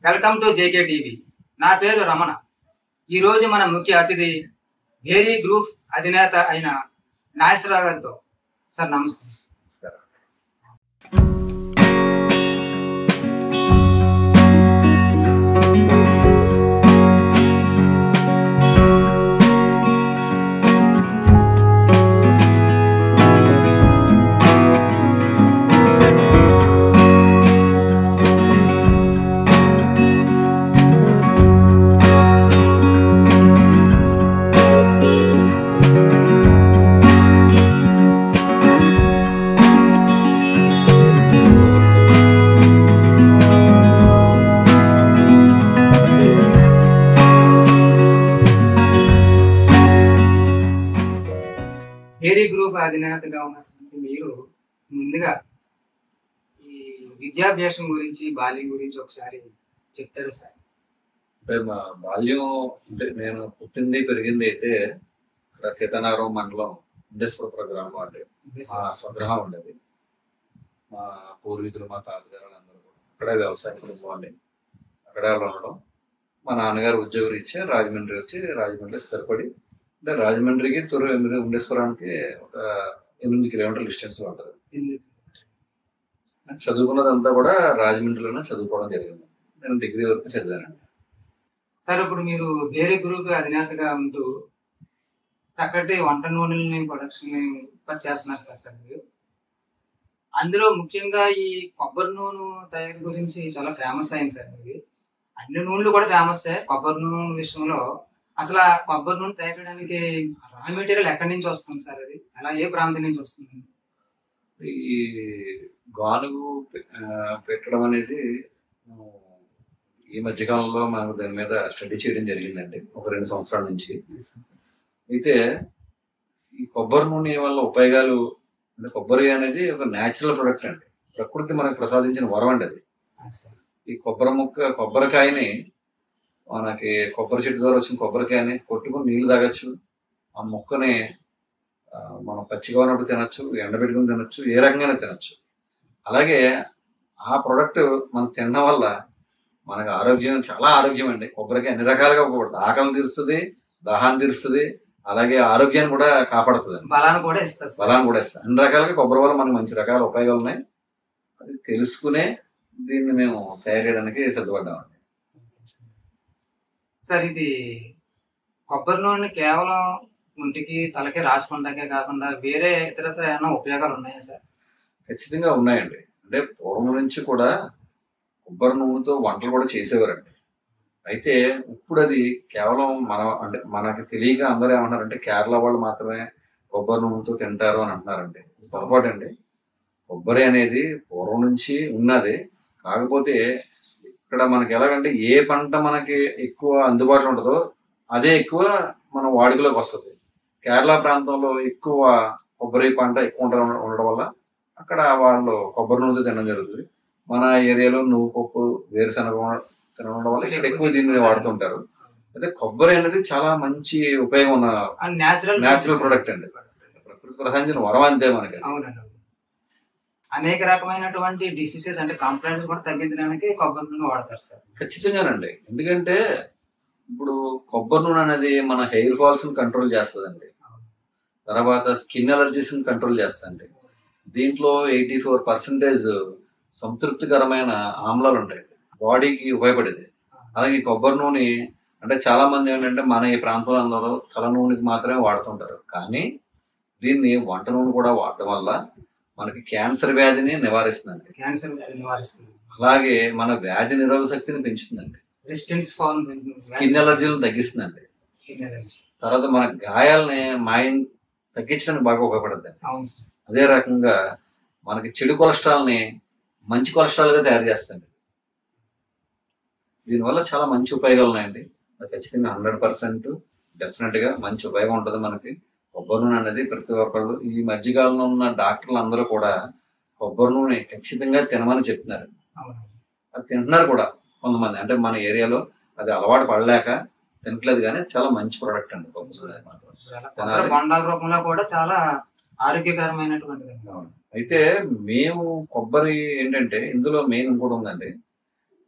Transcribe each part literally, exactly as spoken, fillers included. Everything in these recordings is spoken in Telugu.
Welcome to JK TV. నా పేరు రమణ. ఈరోజు మన ముఖ్య అతిథి భేరీ గ్రూప్ అధినేత అయిన నాగేశ్వర రావు గారితో. సార్ నమస్తే. భేరీ గ్రూప్ అధినేతగా ఉన్నటువంటి మీరు ముందుగా ఈ విద్యాభ్యాసం గురించి, బాల్యం గురించి ఒకసారి చెప్తారు సార్? అంటే మా బాల్యం అంటే నేను పుట్టింది పెరిగింది అయితే ఇక్కడ సీతానగరం మండలం నగేశ్వర గ్రామం అంటే మా స్వగ్రహం ఉండేది. మా పూర్వీకులు మా తాతగారు అందరూ కూడా అక్కడే వ్యవసాయ కుటుంబాన్ని అక్కడే ఉండడం. మా నాన్నగారు ఉద్యోగం ఇచ్చి రాజమండ్రి వచ్చి రాజమండ్రి స్థిరపడి, అంటే రాజమండ్రికి తొర్రు ఉండేశ్వరానికి ఒక ఎనిమిది కిలోమీటర్ల డిస్టెన్స్ ఉంటుంది. చదువుకున్నదంతా కూడా రాజమండ్రిలోనే చదువుకోవడం జరిగింది. నేను డిగ్రీ వరకు చదివానండి. సార్, ఇప్పుడు మీరు భేరీ గ్రూప్ అధినేతగా ఉంటూ చక్కటి వంట నూనెలని ప్రొడక్షన్ ఉత్పత్తి చేస్తున్నారు కదా సార్ మీరు. అందులో ముఖ్యంగా ఈ కొబ్బరి నూనె తయారీ గురించి చాలా ఫేమస్ అయింది సార్. ఇది అన్ని నూనెలు కూడా ఫేమస్. కొబ్బరి నూనె విషయంలో అసలు ఆ కొబ్బరి నూనె తయారు చేయడానికి రా మెటీరియల్ ఎక్కడి నుంచి వస్తుంది సార్? అది అలా ఏ ప్రాంతం నుంచి వస్తుంది? ఈ గానుగు పెట్టడం అనేది ఈ మధ్యకాలంలో మనకు దాని మీద స్టడీ చేయడం జరిగిందండి, ఒక రెండు సంవత్సరాల నుంచి. అయితే ఈ కొబ్బరి నూనె వల్ల ఉపయోగాలు అంటే కొబ్బరి అనేది ఒక న్యాచురల్ ప్రొడక్ట్ అండి, ప్రకృతి మనకు ప్రసాదించిన వరం అండి అది. ఈ కొబ్బరి ముక్క కొబ్బరికాయని మనకి కొబ్బరి చెట్టు ద్వారా వచ్చిన కొబ్బరికాయని కొట్టుకుని నీళ్లు తాగొచ్చు. ఆ ముక్కని మనం పచ్చిగా ఉన్నప్పుడు తినచ్చు, ఎండబెట్టుకుని తినచ్చు, ఏ రకంగానే తినచ్చు. అలాగే ఆ ప్రోడక్ట్ మనం తినడం వల్ల మనకు ఆరోగ్యం చాలా ఆరోగ్యం అండి. కొబ్బరికాయ అన్ని రకాలుగా ఉపయోగపడుతుంది. ఆకలిని తీరుస్తుంది, దాహాన్ని తీరుస్తుంది, అలాగే ఆరోగ్యాన్ని కూడా కాపాడుతుంది, బలాన్ని కూడా ఇస్తుంది. బలాన్ని కూడా ఇస్తుంది. అన్ని రకాలుగా కొబ్బరి వల్ల మనకు మంచి రకాల ఉపయోగాలు ఉన్నాయి. అది తెలుసుకునే దీన్ని మేము తయారు చేయడానికి సిద్ధపడ్డామండి. సార్, ఇది కొబ్బరి నూనె కేవలం ఒంటికి తలకి రాసుకోవడానికే కాకుండా వేరే ఇతరత్ర ఏమైనా ఉపయోగాలు ఉన్నాయా సార్? ఖచ్చితంగా ఉన్నాయండి. అంటే పూర్వం నుంచి కూడా కొబ్బరి నూనెతో వంటలు కూడా చేసేవారండి. అయితే ఇప్పుడు అది కేవలం మన అంటే మనకి తెలియక అందరూ ఏమంటారంటే కేరళ వాళ్ళు మాత్రమే కొబ్బరి నూనెతో తింటారు అని అంటున్నారండి. పొరపాటు అండి. కొబ్బరి అనేది పూర్వం నుంచి ఉన్నది. కాకపోతే ఇక్కడ మనకి ఎలాగంటే ఏ పంట మనకి ఎక్కువ అందుబాటులో ఉంటుందో అదే ఎక్కువ మన వాడుకలోకి వస్తుంది. కేరళ ప్రాంతంలో ఎక్కువ కొబ్బరి పంట ఎక్కువ ఉండడం వల్ల అక్కడ వాళ్ళు కొబ్బరి నూనె తినడం జరుగుతుంది. మన ఏరియాలో నువ్వు పప్పు, వేరుశనగ తినడం వల్ల ఇక్కడ ఎక్కువ దీన్ని వాడుతుంటారు. అయితే కొబ్బరి అనేది చాలా మంచి ఉపయోగం ఉన్న న్యాచురల్ ప్రొడక్ట్ అండి, ప్రకృతి ప్రసాదించిన వరం అంతే మనకి. అనేక రకమైనటువంటి డిసీజెస్ అంటే కంప్లైంట్స్ కూడా తగ్గించడానికి కొబ్బరి నూనె వాడతారు సార్. ఖచ్చితంగానండి. ఎందుకంటే ఇప్పుడు కొబ్బరి నూనె అనేది మన హెయిర్ ఫాల్స్ ని కంట్రోల్ చేస్తుందండి, తర్వాత స్కిన్ అలర్జీస్ ని కంట్రోల్ చేస్తుంది. దీంట్లో ఎయిటీ ఫోర్ పర్సెంటేజ్ సంతృప్తికరమైన ఆమ్లాలు ఉంటాయి, బాడీకి ఉపయోగపడేది. అలాగే కొబ్బరి నూనె అంటే చాలా మంది ఏంటంటే మన ఈ ప్రాంతంలో అందరూ తల నూనెకి మాత్రమే వాడుతుంటారు, కానీ దీన్ని వంట నూనె కూడా వాడటం వల్ల మనకి క్యాన్సర్ వ్యాధిని నివారిస్తుందండి. క్యాన్సర్ వ్యాధి నివారిస్తుంది. అలాగే మన వ్యాధి నిరోధక శక్తిని పెంచుతుందండి, స్కిన్ ఎలర్జీలను తగ్గిస్తుందండి, తర్వాత మన గాయాలని మైండ్ తగ్గించడానికి బాగా ఉపయోగపడుతుంది. అదే రకంగా మనకి చెడు కొలెస్ట్రాల్ ని మంచి కొలెస్ట్రాల్ గా తయారు చేస్తుంది. దీనివల్ల చాలా మంచి ఉపయోగాలు ఉన్నాయండి. అది ఖచ్చితంగా హండ్రెడ్ పర్సెంట్ డెఫినెట్ గా మంచి ఉపయోగం ఉంటుంది మనకి. కొబ్బరి నూనె అనేది ప్రతి ఒక్కళ్ళు ఈ మధ్యకాలంలో ఉన్న డాక్టర్లు అందరూ కూడా కొబ్బరి నూనె ఖచ్చితంగా తినమని చెప్తున్నారు. అది తింటున్నారు కూడా కొంతమంది. అంటే మన ఏరియాలో అది అలవాటు పడలేక తినట్లేదు, కానీ చాలా మంచి ప్రోడక్ట్ అండి కొబ్బరి నూనె మాత్రం. కూడా చాలా ఆరోగ్యకరమైనటువంటి. అయితే మేము కొబ్బరి ఏంటంటే ఇందులో మెయిన్ ఇంకోటి ఉందండి,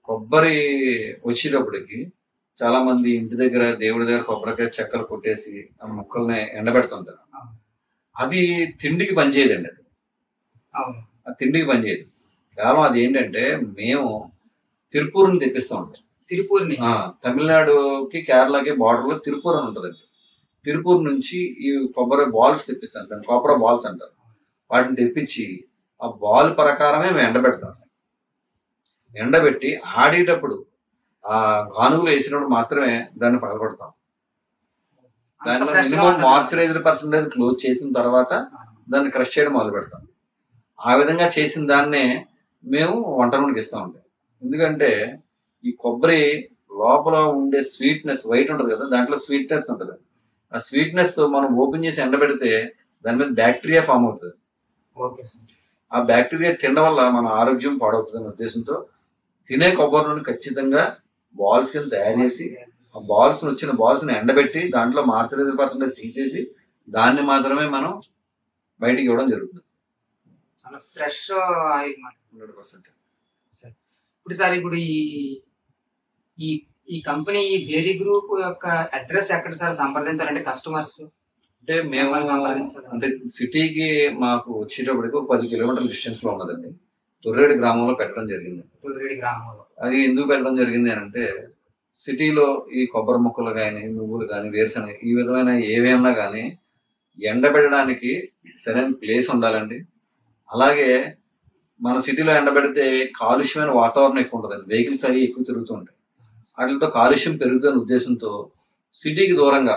కొబ్బరి వచ్చేటప్పటికి చాలా మంది ఇంటి దగ్గర దేవుడి దగ్గర కొబ్బరికాయ చెక్కలు కొట్టేసి ఆ ముక్కల్ని ఎండబెడుతుంటారు. అది తిండికి పనిచేయదండి. అది ఆ తిండికి పనిచేయదు. కేవలం అది ఏంటంటే మేము తిరుపూర్ని తెప్పిస్తూ ఉంటాం. తిరుపూర్ తమిళనాడుకి కేరళకి బార్డర్ లో తిరుపూర్ అని ఉంటుందండి. తిరుపూర్ నుంచి ఈ కొబ్బరి బాల్స్ తెప్పిస్తాం, దాన్ని కొబ్బరి బాల్స్ అంటారు. వాటిని తెప్పించి ఆ బాల్ ప్రకారమే మేము ఎండబెడతాం. ఎండబెట్టి ఆడేటప్పుడు ఆ గానుగులు వేసినప్పుడు మాత్రమే దాన్ని పగలగొడతాం. దానిలో మినిమం మాయిశ్చరైజర్ పర్సంటేజ్ క్లోజ్ చేసిన తర్వాత దాన్ని క్రష్ చేయడం మొదలు పెడతాం. ఆ విధంగా చేసిన దాన్నే మేము వంట నూనెకి ఇస్తూ ఉంటాం. ఎందుకంటే ఈ కొబ్బరి లోపల ఉండే స్వీట్నెస్ వైట్ ఉంటుంది కదా, దాంట్లో స్వీట్నెస్ ఉంటుంది. ఆ స్వీట్నెస్ మనం ఓపెన్ చేసి ఎండబెడితే దాని మీద బ్యాక్టీరియా ఫామ్ అవుతుంది. ఆ బ్యాక్టీరియా తినడం వల్ల మన ఆరోగ్యం పాడవుతుంది అనే ఉద్దేశంతో తినే కొబ్బరి నూనె ఖచ్చితంగా బాల్స్ కింద తయారు చేసి ఆ బాల్స్ వచ్చిన బాల్స్ ని ఎండబెట్టి దాంట్లో మాయిశ్చరైజర్ పర్సెంటేజ్ తీసేసి దాన్ని మాత్రమే మనం బయటికి ఇవ్వడం జరుగుతుంది. చాలా ఫ్రెష్ ఆయిల్ హండ్రెడ్ పర్సెంట్. ఇప్పుడు సార్ ఇప్పుడు ఈ ఈ కంపెనీ ఈ బేరీ గ్రూప్ యొక్క అడ్రస్ ఎక్కడ సార్ సంప్రదించాలంటే కస్టమర్స్? అంటే మేము అంటే సిటీకి మాకు వచ్చేటప్పటికి ఒక పది కిలోమీటర్ల డిస్టెన్స్ లో ఉన్నదండి. తొర్రేడు గ్రామంలో పెట్టడం జరిగింది. తొర్రేడు గ్రామంలో అది ఎందుకు పెట్టడం జరిగింది అని అంటే సిటీలో ఈ కొబ్బరి ముక్కలు కానీ నువ్వులు కానీ వేరుశనగ ఈ విధమైన ఏవేమన్నా కానీ ఎండబెట్టడానికి సరైన ప్లేస్ ఉండాలండి. అలాగే మన సిటీలో ఎండబెడితే కాలుష్యమైన వాతావరణం ఎక్కువ ఉంటుందండి. వెహికల్స్ అవి ఎక్కువ తిరుగుతుంటాయి. వాటితో కాలుష్యం పెరుగుతున్న ఉద్దేశంతో సిటీకి దూరంగా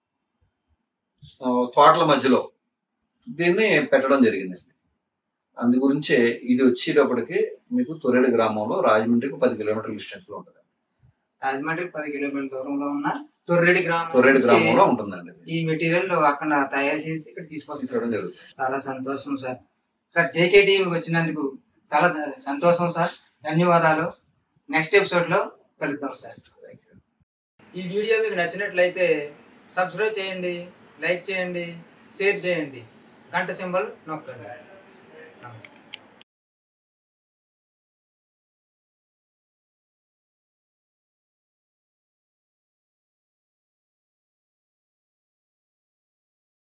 తోటల మధ్యలో దీన్ని పెట్టడం జరిగిందండి. అందు గురించే ఇది వచ్చేటప్పటికి మీకు తొర్రేడు గ్రామంలో రాజమండ్రికి పది కిలోమీటర్ల డిస్టెన్స్ లో ఉంటుంది. రాజమండ్రి పది కిలోమీటర్ల దూరంలో ఉన్న తొర్రేడు గ్రామం తొర్రేడు గ్రామంలో ఉంటుందండి. ఈ మెటీరియల్ అక్కడ తయారు చేసి ఇక్కడ తీసుకొచ్చి జరుగుతుంది. చాలా సంతోషం సార్. సార్ జేకే టీవీకి వచ్చినందుకు చాలా సంతోషం సార్. ధన్యవాదాలు. నెక్స్ట్ ఎపిసోడ్ లో కలుద్దాం సార్. ఈ వీడియో మీకు నచ్చినట్లయితే సబ్స్క్రైబ్ చేయండి, లైక్ చేయండి, షేర్ చేయండి, గంట సింబల్ నొక్కండి. నమస్తే.